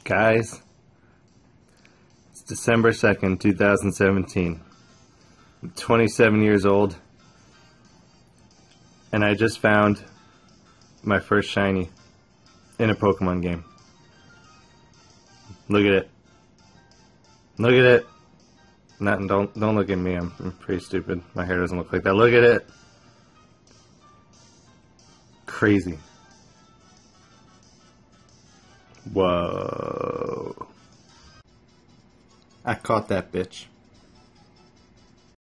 Guys, it's December 2nd, 2017. I'm 27 years old, and I just found my first shiny in a Pokemon game. Look at it. Look at it. Don't look at me. I'm pretty stupid. My hair doesn't look like that. Look at it. Crazy. Whoa. I caught that bitch.